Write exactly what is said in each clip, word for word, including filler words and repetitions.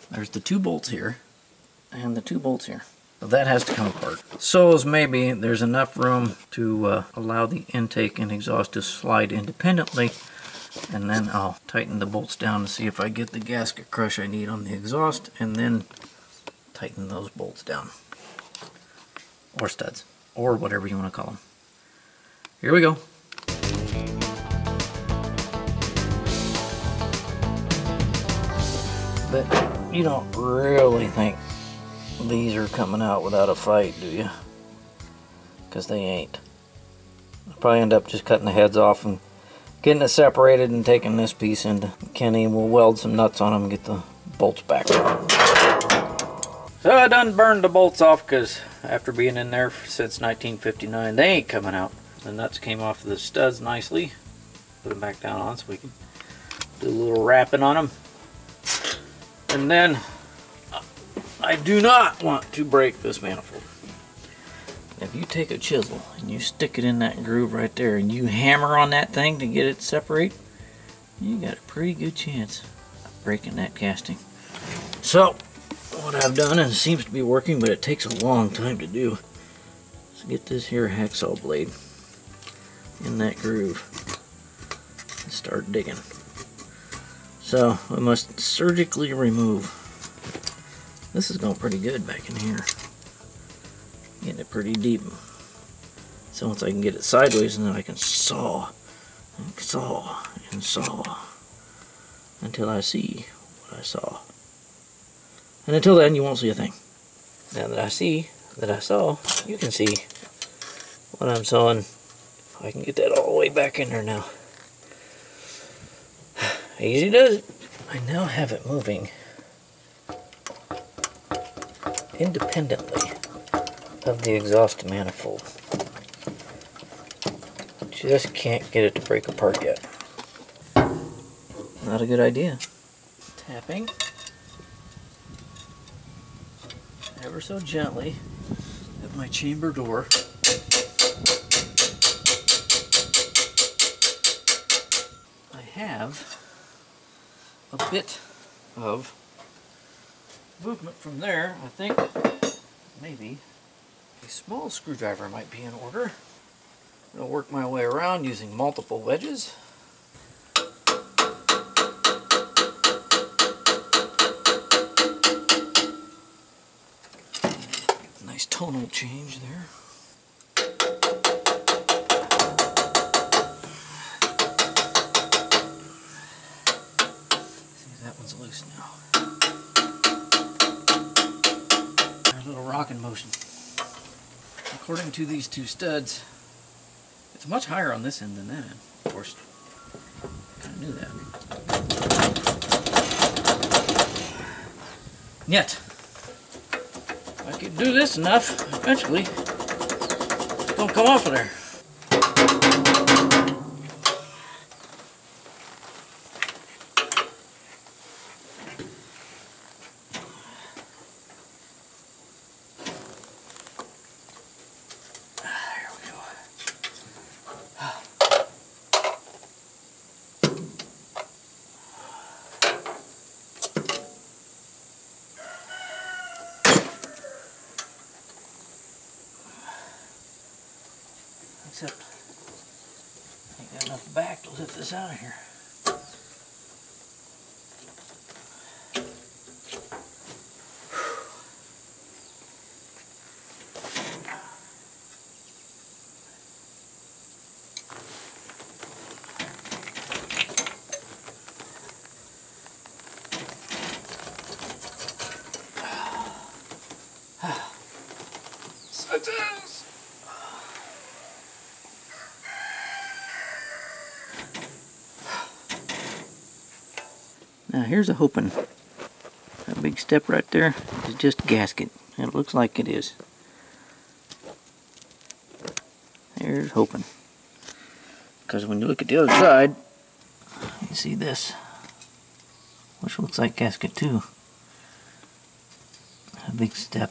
there's the two bolts here and the two bolts here. So that has to come apart. So as maybe there's enough room to uh, allow the intake and exhaust to slide independently, and then I'll tighten the bolts down to see if I get the gasket crush I need on the exhaust, and then tighten those bolts down. Or studs, or whatever you want to call them. Here we go. But you don't really think these are coming out without a fight, do you? Because they ain't. I'll probably end up just cutting the heads off and getting it separated and taking this piece into Kenny, and we'll weld some nuts on them and get the bolts back. So I done burned the bolts off because after being in there since nineteen fifty-nine, they ain't coming out. The nuts came off of the studs nicely. Put them back down on so we can do a little wrapping on them. And then I do not want to break this manifold. If you take a chisel and you stick it in that groove right there and you hammer on that thing to get it to separate, you got a pretty good chance of breaking that casting. So what I've done, and it seems to be working, but it takes a long time to do, is get this here hacksaw blade in that groove and start digging. So I must surgically remove. This is going pretty good back in here. Getting it pretty deep. So once I can get it sideways, and then I can saw and saw and saw until I see what I saw. And until then, you won't see a thing. Now that I see that I saw, you can see what I'm sawing. I can get that all the way back in there now. Easy does it. I now have it moving independently of the exhaust manifold. Just can't get it to break apart yet. Not a good idea. Tapping ever so gently at my chamber door. I have a bit of movement from there. I think maybe a small screwdriver might be in order. I'm going to work my way around using multiple wedges. Nice tonal change there. That one's loose now. A little rocking motion. According to these two studs, it's much higher on this end than that end. Of course, I kind of knew that. Yet, if I could do this enough, eventually, it's going to come off of there. Except, I ain't got enough back to lift this out of here. Success! Now here's a hoping. That big step right there is just gasket. It looks like it is. Here's hoping. Because when you look at the other side, you see this, which looks like gasket too. A big step.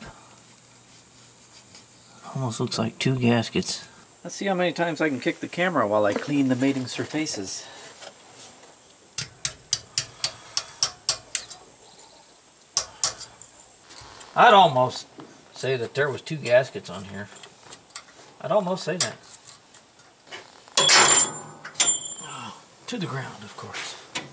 Almost looks like two gaskets. Let's see how many times I can kick the camera while I clean the mating surfaces. I'd almost say that there was two gaskets on here. I'd almost say that. Oh, to the ground, of course.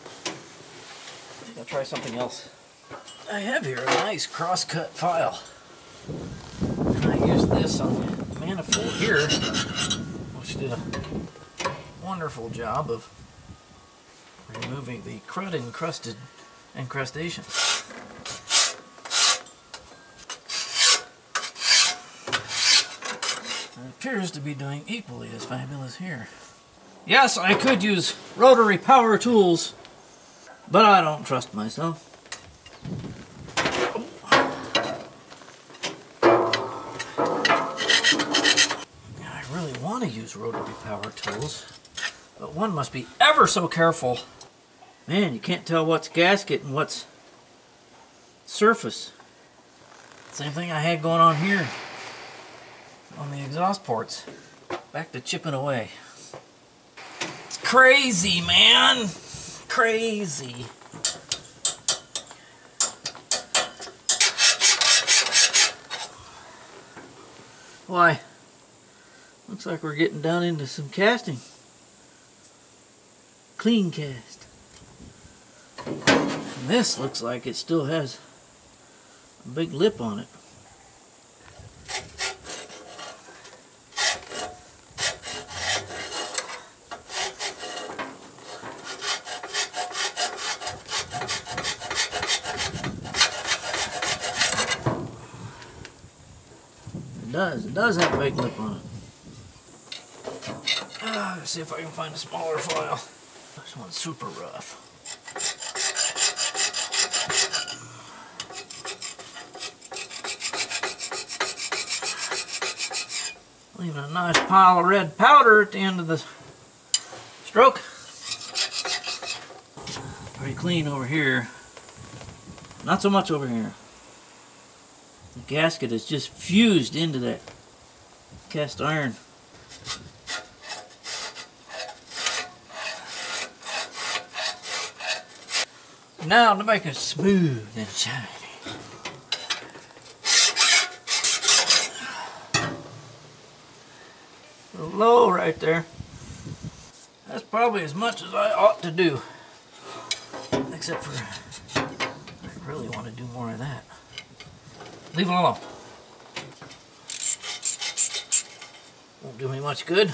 I'll try something else. I have here a nice cross-cut file. And I used this on the manifold here, which did a wonderful job of removing the crud encrusted encrustation. It appears to be doing equally as fabulous here. Yes, I could use rotary power tools, but I don't trust myself. I really want to use rotary power tools, but one must be ever so careful. Man, you can't tell what's gasket and what's surface. Same thing I had going on here on the exhaust ports. Back to chipping away. It's crazy, man. Crazy. Why, looks like we're getting down into some casting. Clean cast. And this looks like it still has a big lip on it. It does. It does have a big lip on it. Uh, let's see if I can find a smaller file. This one's super rough. Leaving a nice pile of red powder at the end of the stroke. Pretty clean over here. Not so much over here. The gasket is just fused into that cast iron. Now to make it smooth and shiny. A little low right there. That's probably as much as I ought to do. Except for, I really want to do more of that. Leave it alone. Won't do me much good.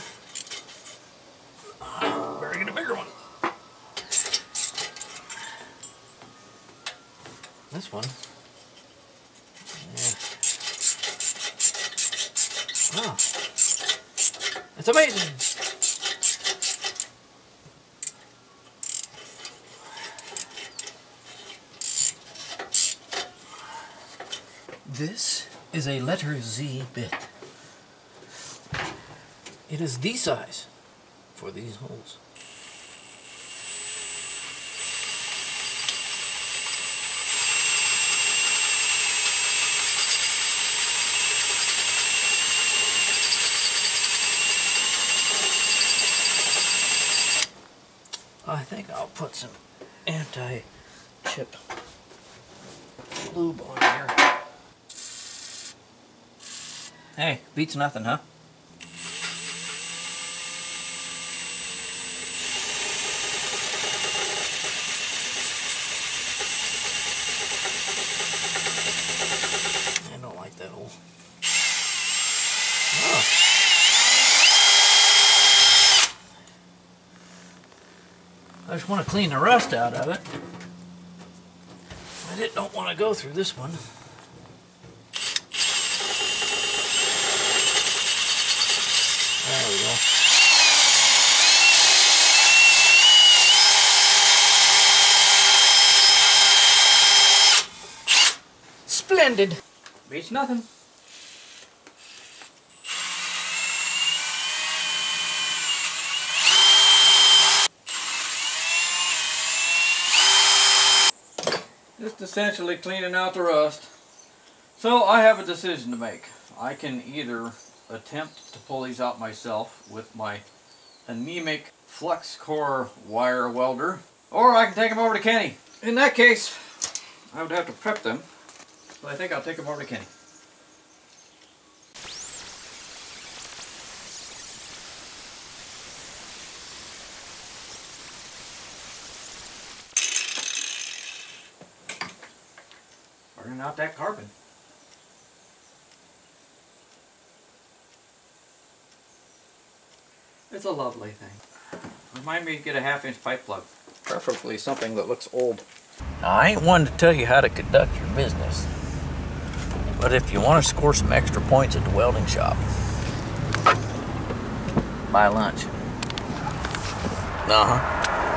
Uh, better get a bigger one. This one. Yeah. Oh. It's amazing. This is a letter Z bit. It is the size for these holes. I think I'll put some anti-chip lube on here. Hey, beats nothing, huh? I don't like that hole. Oh. I just want to clean the rust out of it. I didn't don't want to go through this one. There we go. Splendid. Beats nothing. Just essentially cleaning out the rust. So I have a decision to make. I can either attempt to pull these out myself with my anemic flux core wire welder, or I can take them over to Kenny. In that case, I would have to prep them So I think I'll take them over to Kenny. Burning out that carbon. It's a lovely thing. Remind me to get a half inch pipe plug. Preferably something that looks old. Now, I ain't one to tell you how to conduct your business. But if you want to score some extra points at the welding shop, buy lunch. Uh-huh.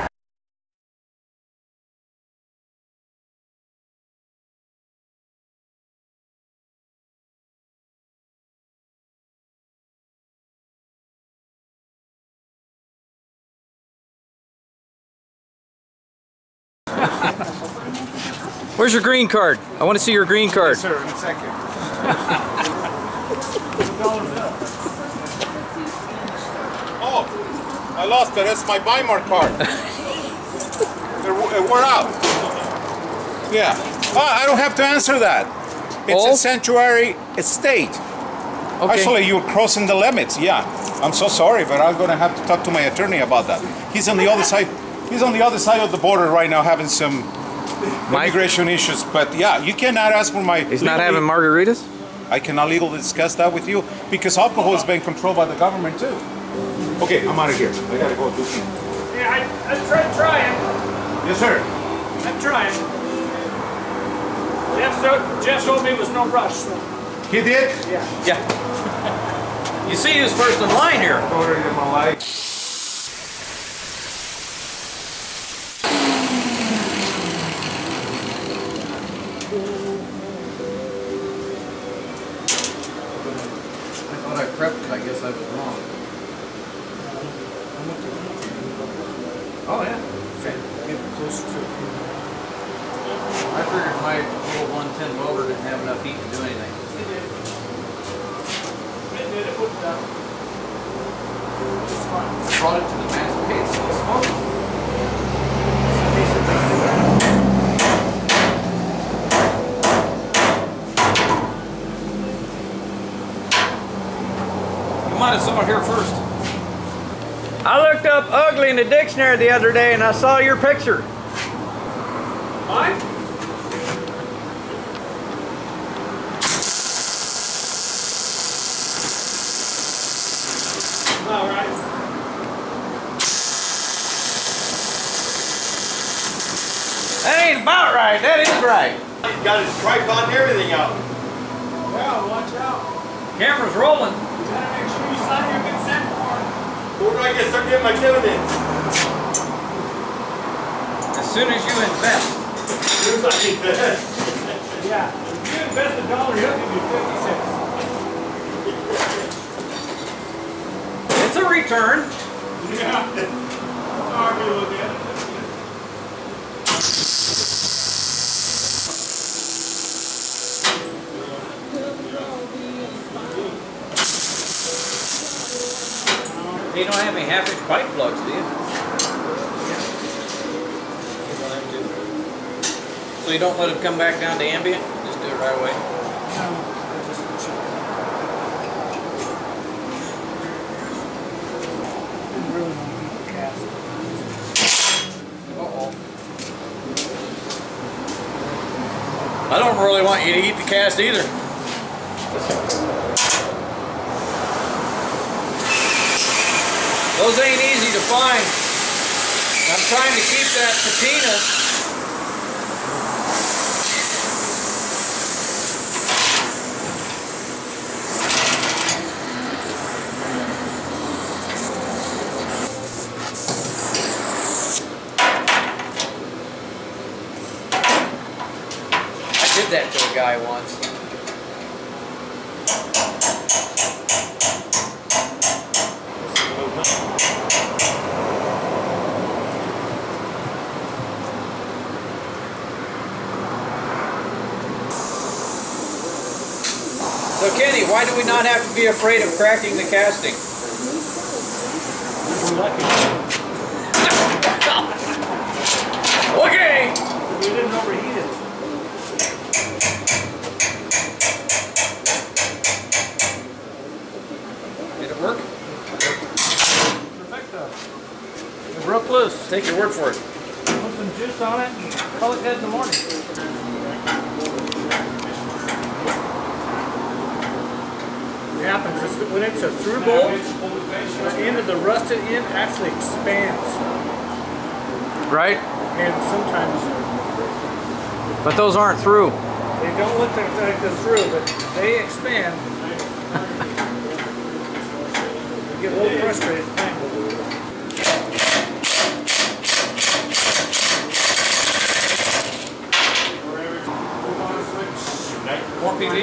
Where's your green card? I want to see your green card. Yes, sir, in a second. Oh, I lost it. That's my Weimar card. It wore out. Yeah. Oh, I don't have to answer that. It's oh? a sanctuary estate. Okay. Actually, you're crossing the limits. Yeah. I'm so sorry, but I'm going to have to talk to my attorney about that. He's on the other side. He's on the other side of the border right now having some My? immigration issues. But yeah, you cannot ask for my... He's not having margaritas? I cannot legally discuss that with you because alcohol is being controlled by the government too. Okay, I'm out of here. I gotta go do something. Yeah, I, I tried trying. Yes, sir. I'm trying. Jeff, so, Jeff told me it was no rush. So. He did? Yeah. Yeah. You see who's first in line here. Order in my life. I prepped it, I guess I was wrong. Oh yeah. Okay. Get closer to it. I figured my little one ten welder didn't have enough heat to do anything. It did. It did. It wouldn't down. It's fine. I brought it to the master case and it's smoking. I saw it here first. I looked up ugly in the dictionary the other day and I saw your picture. Mine? All right. That ain't about right. That is right. He's got his tripod and everything out. Well, watch out. Camera's rolling. You gotta make sure you sign your consent form. Where do I get start getting my dividends? As soon as you invest. As soon as I invest. Yeah. If you invest a dollar, he'll give you fifty cents. It's a return. Yeah. I'll argue a little bit. You don't have any half inch pipe plugs, do you? So you don't let it come back down to ambient? Just do it right away? Uh-oh. I don't really want you to heat the cast either. Those ain't easy to find. I'm trying to keep that patina. I did that to a guy once. So Kenny, why do we not have to be afraid of cracking the casting? We're lucky. Okay! We didn't overheat it. take your word for it. Put some juice on it and call it good in the morning. What happens is that when it's a through bolt, the end of the rusted end actually expands. Right? And sometimes But those aren't through. they don't look like they're through, but they expand. You get a little frustrated playing with it. More P V?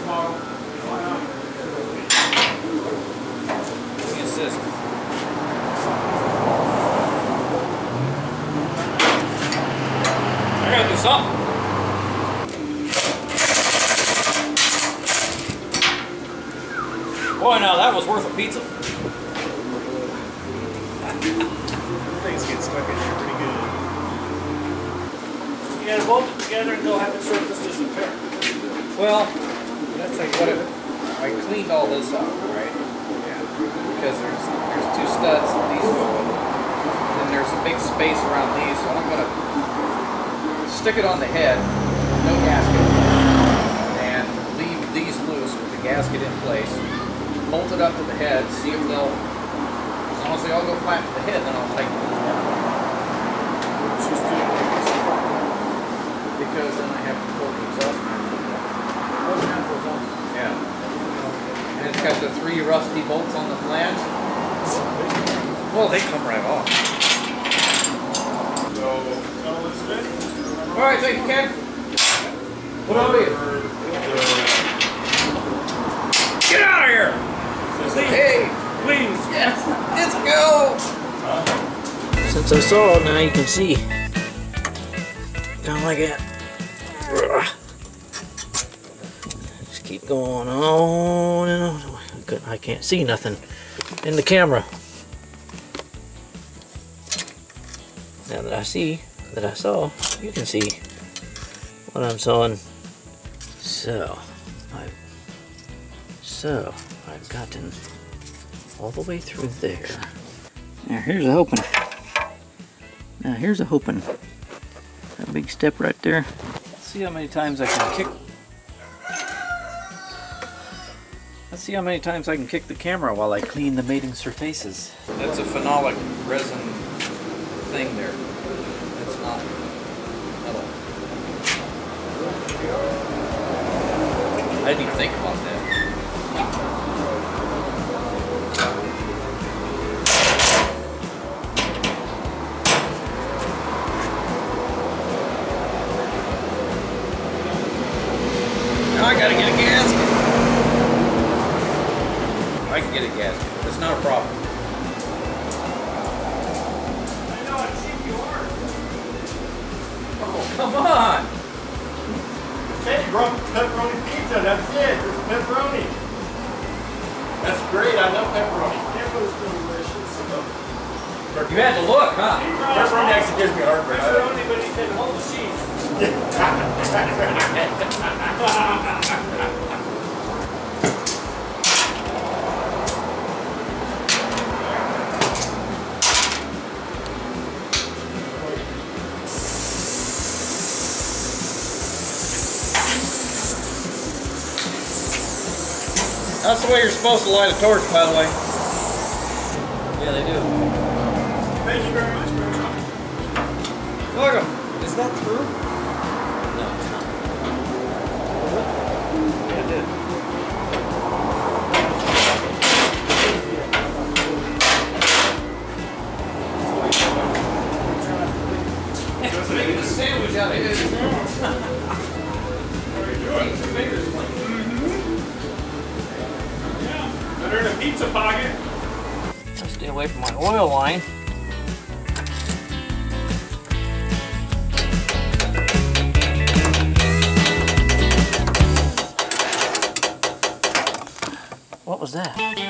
Assist. I gotta do something. Boy, now that was worth a pizza. Things get stuck in here pretty good. You gotta bolt it together and go have it surface disappear. Well, that's like what it, I cleaned all this up, right? Yeah. Because there's there's two studs that these go in. And there's a big space around these, so I'm gonna stick it on the head, no gasket, and leave these loose with the gasket in place. Bolt it up to the head, see if they'll, as long as they all go flat to the head, then I'll tighten them apart. Just do it like this. Because then I have to pull the exhaust manifold out. Oh, manifold's on. Yeah. And it's got the three rusty bolts on the flange. Well, they come right off. So, tell us this. All right, thank you, Ken. What are you? Get out of here! Hey, Please. yes, let's go. Since I saw it, now you can see. Kind of like that. Just keep going on and on. I can't see nothing in the camera. Now that I see, that I saw, you can see what I'm sawing. So, I've, so, I've gotten all the way through there. Now here's a hoping. Now here's a hoping. That big step right there. Let's see how many times I can kick. Let's see how many times I can kick the camera while I clean the mating surfaces. That's a phenolic resin thing there. That's not metal. I didn't even think about that. Now I gotta get a gasket. I can get a gasket. That's not a problem. Oh, come on! Hey, bro, pepperoni pizza, that's it. It's pepperoni. That's great, I love pepperoni. Pepperoni's delicious. You had to look, huh? Pepperoni actually gives me heartburn. Pepperoni, but he said hold the cheese. That's the way you're supposed to light a torch, by the way. Yeah, they do. Thank you very much, bro. Welcome. Is that true? No, it's not. Yeah, it did. Making a sandwich out of his. Keeps your fingers clean. Better in a pizza pocket. I'll stay away from my oil line. What was that?